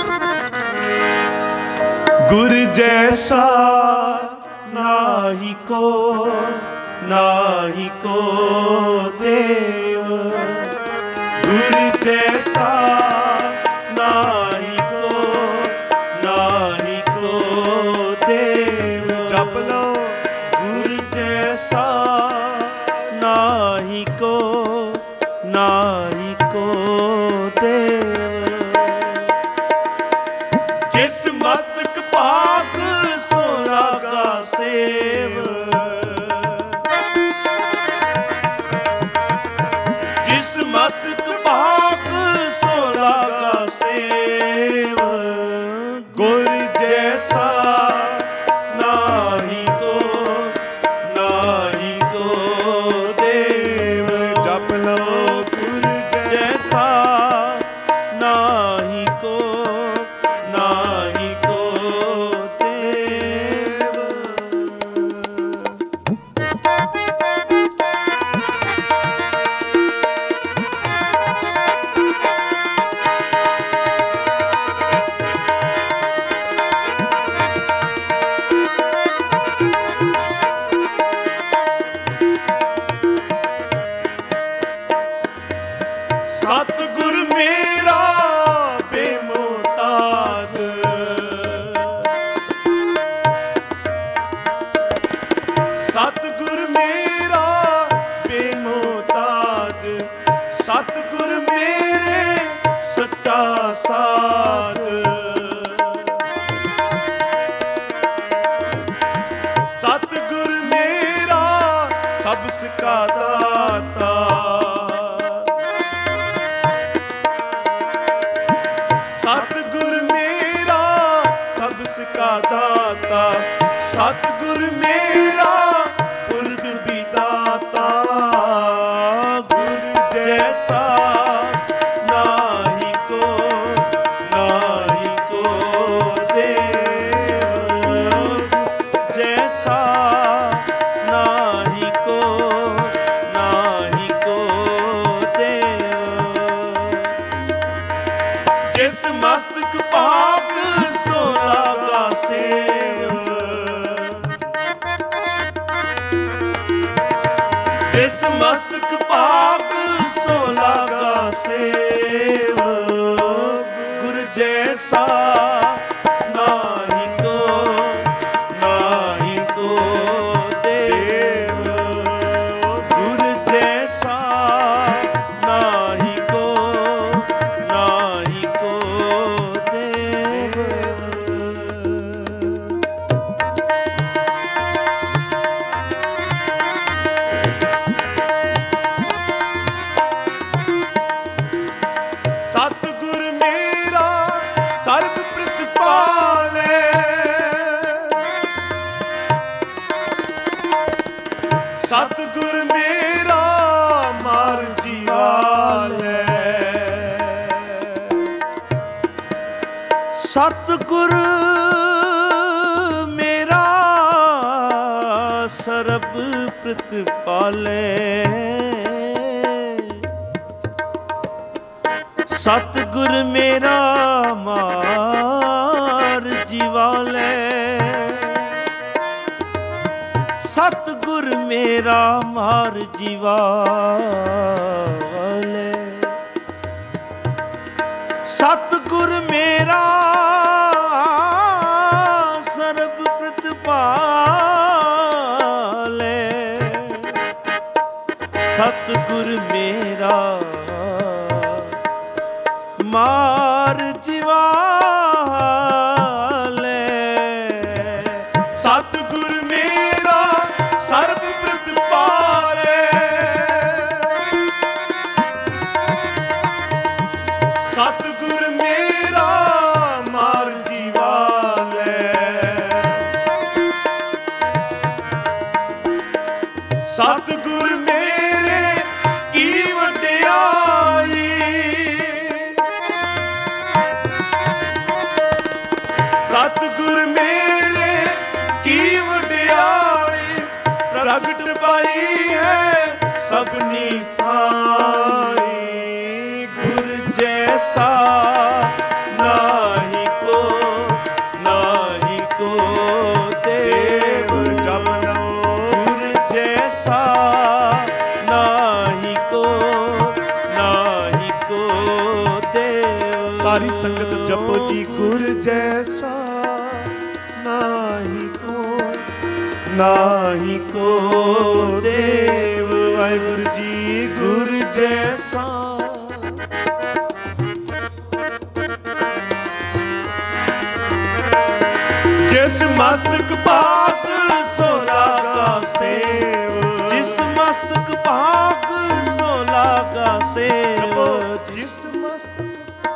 गुर जैसा नाही को, नाही को देव। गुर जैसा नाही को, नाही को देव। जप लो गुर जैसा नाही को, नाही को देव। जिस मस्तक पाक सो लागा सेव। जिस मस्तक पाक सो लागा सेव। गुर जैसा नाही को, नाही को देव। जप लो गुर जैसा नाही को, नाही को देव। सतगुर मेरा बेमोहताज। सतगुर मेरा बेमोहताज। सतगुर मेरे सच्चा साथ। सतगुर मेरा सबका दाता। सतगुर मेरा सबका दाता। सतगुर मेरा पुरख भी दाता। गुर जैसा नाही को, नाही को देव। जैसा नाही को, नाही को देव। जिस मस्तक पाक सो लागा सेव। जिस मस्तक पाक सो लागा सेव। गुर जैसा नाही को, नाही को देव। गुर जैसा नाही को, नाही को देव। सतगुर मेरा सर्ब प्रतिपाले। सतगुर मेरा मार जीवाले। सतगुर मेरा सर्ब प्रतिपाले। सतगुर मेरा मार जीवाले। सतगुर मेरा मार जीवाले। सतगुर मेरा सर्ब प्रतिपाले। सतगुर मेरा मार जीवाले। सतगुर मेरा सर्ब प्रतिपाले। सतगुर मेरा मार जीवाले। सतगुर मेरे की वड्याई। सतगुर मेरे की वड्याई। प्रगट पाई है सबनी थाई। गुर जैसा नाही जपो जी गुर जैसा नाही को देव। वाहिगुरु जी गुर जैसा जिस मस्तक भाग सो लागा सेव। जिस मस्तक भाग सो लागा सेव। जिस मस्तक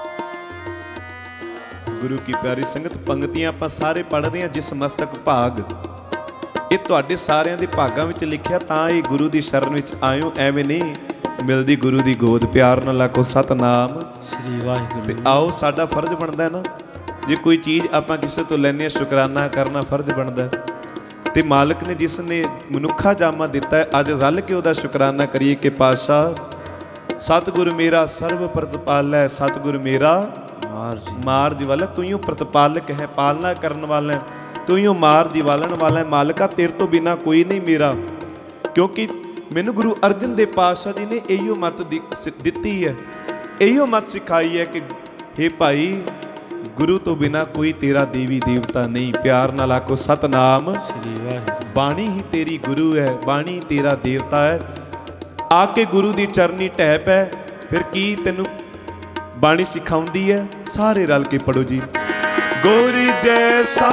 गुरु की प्यारी संगत पंक्तियां आपां सारे पढ़ रहे हैं। जिस मस्तक भाग ये तुहाडे सारिਆਂ ਦੇ ਭਾਗਾਂ ਵਿੱਚ ਲਿਖਿਆ ਤਾਂ ਇਹ ਗੁਰੂ ਦੀ ਸ਼ਰਨ ਵਿੱਚ ਆਇਓ। ਐਵੇਂ ਨਹੀਂ ਮਿਲਦੀ ਗੁਰੂ ਦੀ ਗੋਦ ਪਿਆਰ ਨਾਲ ਆਖੋ ਸਤਨਾਮ ਸ੍ਰੀ ਵਾਹਿਗੁਰੂ। ਤੇ ਆਓ ਸਾਡਾ ਫਰਜ਼ ਬਣਦਾ ਨਾ ਜੇ ਕੋਈ ਚੀਜ਼ ਆਪਾਂ ਕਿਸੇ ਤੋਂ ਲੈਣੇ ਸ਼ੁਕਰਾਨਾ ਕਰਨਾ ਫਰਜ਼ ਬਣਦਾ। ਤੇ ਮਾਲਕ ਨੇ ਜਿਸ ਨੇ ਮਨੁੱਖਾ ਜਾਮਾ ਦਿੱਤਾ ਹੈ ਅੱਜ ਰਲ ਕੇ ਉਹਦਾ ਸ਼ੁਕਰਾਨਾ ਕਰੀਏ ਕਿ ਪਾਤਸ਼ਾਹ ਸਤਿਗੁਰ ਮੇਰਾ ਸਰਬ ਪ੍ਰਤਪਾਲੈ। ਸਤਿਗੁਰ ਮੇਰਾ ਮਾਰ ਦੀ ਵਾਲਾ ਤੂੰ ਹੀ ਪ੍ਰਤਪਾਲਕ ਹੈ ਪਾਲਣਾ ਕਰਨ ਵਾਲਾ ਤੂੰ ਹੀ ਮਾਰ ਦੀ ਵਾਲਣ ਵਾਲਾ ਹੈ। ਮਾਲਕਾ ਤੇਰੇ ਤੋਂ ਬਿਨਾ ਕੋਈ ਨਹੀਂ ਮੇਰਾ। ਕਿਉਂਕਿ ਮੈਨੂੰ ਗੁਰੂ ਅਰਜਨ ਦੇਵ ਪਾਤਸ਼ਾਹ ਜੀ ਨੇ ਇਹੀਓ ਮੱਤ ਦਿੱਤੀ ਹੈ ਇਹੀਓ ਮੱਤ ਸਿਖਾਈ ਹੈ ਕਿ हे ਭਾਈ ਗੁਰੂ ਤੋਂ ਬਿਨਾ ਕੋਈ ਤੇਰਾ ਦੇਵੀ ਦੇਵਤਾ ਨਹੀਂ। ਪਿਆਰ ਨਾਲ ਆਖੋ ਸਤਨਾਮ ਸ੍ਰੀ ਵਾਹਿਗੁਰੂ। ਬਾਣੀ ਹੀ ਤੇਰੀ ਗੁਰੂ ਹੈ ਬਾਣੀ ਤੇਰਾ ਦੇਵਤਾ ਹੈ। ਆ ਕੇ ਗੁਰੂ ਦੀ ਚਰਨੀ ਢਹਿ ਪੈ ਫਿਰ ਕੀ ਤੈਨੂੰ ਬਾਣੀ ਸਿਖਾਉਂਦੀ ਹੈ। ਸਾਰੇ ਰਲ ਕੇ ਪੜੋ ਜੀ। ਗੁਰ ਜੈਸਾ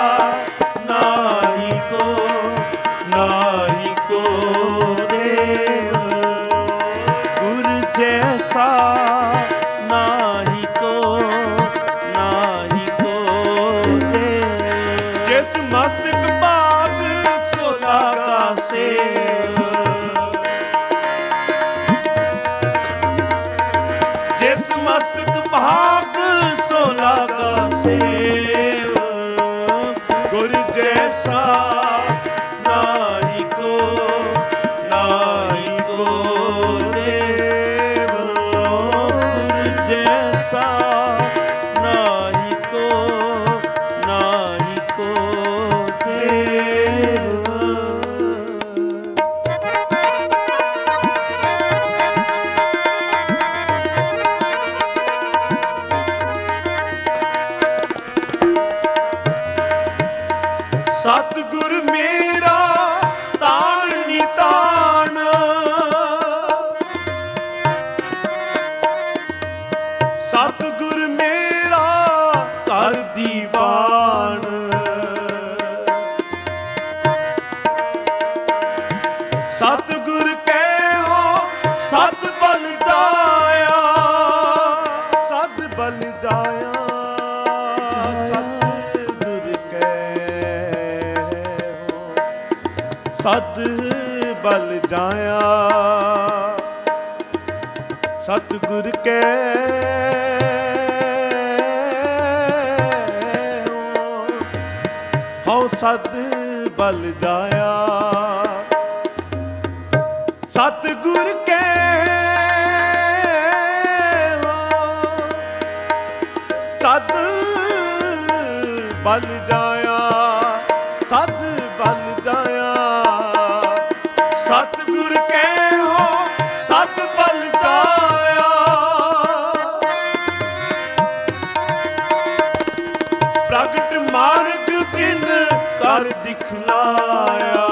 ਨਾਹੀ ਕੋ ਦੇਵ। ਗੁਰ ਜੈਸਾ ਨਾਹੀ ਕੋ ਦੇਵ। ਜਿਸ ਮਸਤਕ ਭਾਗ ਸੋ ਲਾਗਾ ਸੇਵ। ਜਿਸ ਮਸਤਕ ਭਾਗ ਸੋ ਲਾਗਾ ਸੇਵ। ਗੁਰ ਜੈਸਾ ਨਾਹੀ ਕੋ ਦੇਵ। ਗੁਰ ਜੈਸਾ ਨਾਹੀ ਕੋ ਦੇਵ। सतगुर मेरा ताण निताण। सतगुर मेरा कर दीवान। सतगुर कहो सत बल जाया। सत बल जाया। सत बल जाया। सतगुर कै हौ सत बल जाया। सतगुर कै सत बल जाया। सत बल जाया। सतगुर कहो सत बल जाया। प्रगट मार्ग जिन कर दिखलाया।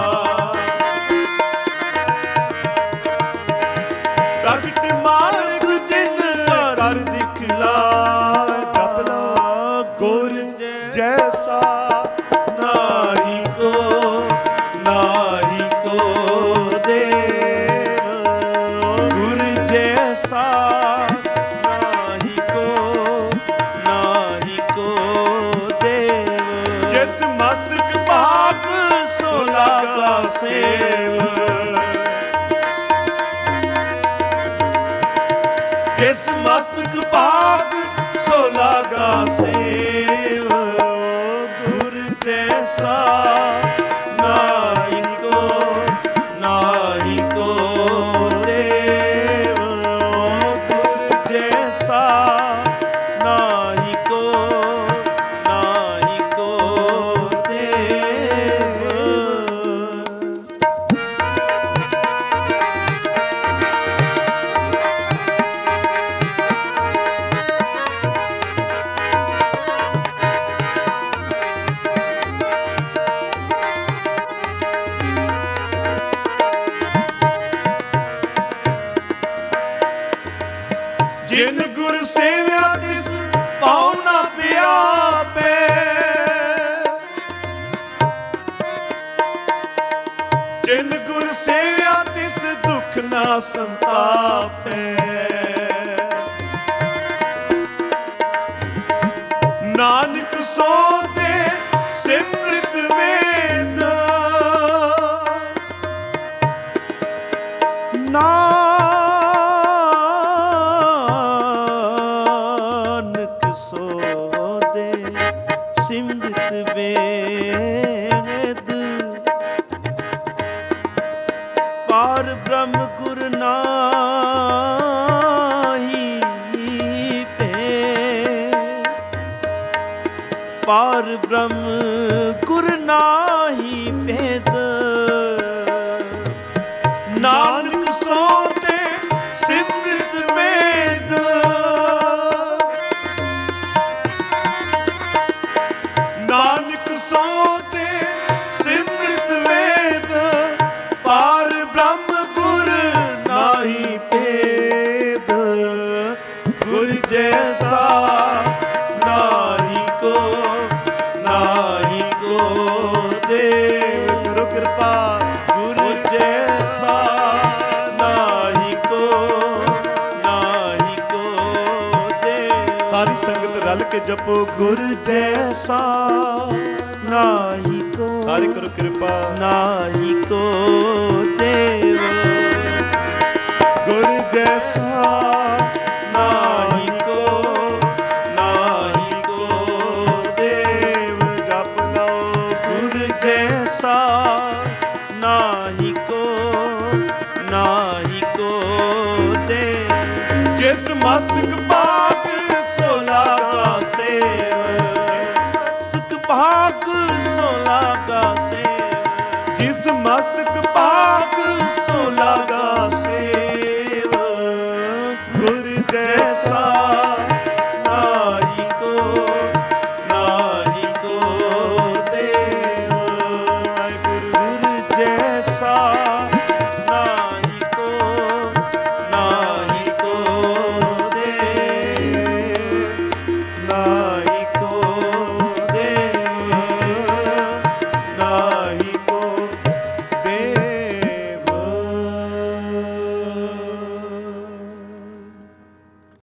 प्रगट मार्ग जिन कर दिखलाया। जपला गुर जैसा नाही को देव। गुर जैसा नाही को देव। जिस मस्तक भाग सो लागा सेव। जिस मस्तक भाग सो लागा सेव। गुर जैसा नाही को देव। गुर जैसा नाही को देव। ਸੰਤਾਪ ਹੈ। ਨਾਨਕ ਸੋ ਤੇ ਸਿਮਰਤ ਵੇਦ, ਨਾਨਕ ਸੋ ਦੇ ਸਿਮਰਤ ਵੇਦ, ਪਾਰ ਬ੍ਰਹਮ ਗੁਰ ਨਾਹੀ ਭੇਦ, ਪਾਰ ਬ੍ਰਹਮ ਗੁਰ ਨਾਹੀ ਭੇਦ। ਨਾਨਕ ਸੋ ਤੇ ਸਿਮਰਤ ਵੇਦ, ਨਾਨਕ ਸੋ ਤੇ ਸਿਮਰਤ ਵੇਦ, ਪਾਰ ਬ੍ਰਹਮ ਗੁਰ ਨਾਹੀ ਭੇਦ। ਗੁਰ ਜੈਸਾ ਨਾਹੀ ਕੋ, ਨਾਹੀ ਕੋ ਦੇ। ਕਰੋ ਕਿਰਪਾ। ਗੁਰ ਜੈਸਾ ਨਾਹੀ ਕੋ, ਨਾਹੀ ਕੋ ਦੇ। ਸਾਰੀ ਸੰਗਤ ਰਲ ਕੇ ਜਪੋ ਗੁਰ ਜੈਸਾ ਨਾਹੀ ਕੋ, ਸਾਰੀ ਕਰੋ ਕਿਰਪਾ, ਨਾਹੀ ਕੋ